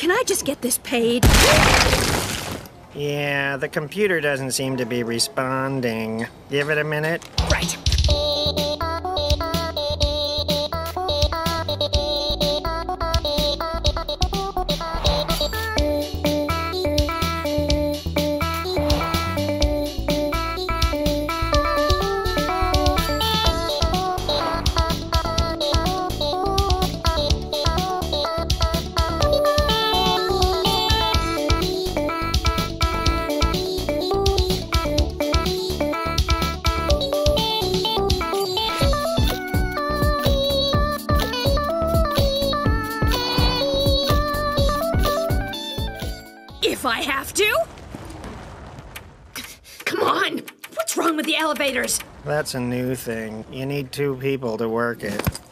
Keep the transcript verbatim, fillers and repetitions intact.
Can I just get this paid? Yeah, the computer doesn't seem to be responding. Give it a minute. Right. If I have to? Come on! What's wrong with the elevators? That's a new thing. You need two people to work it.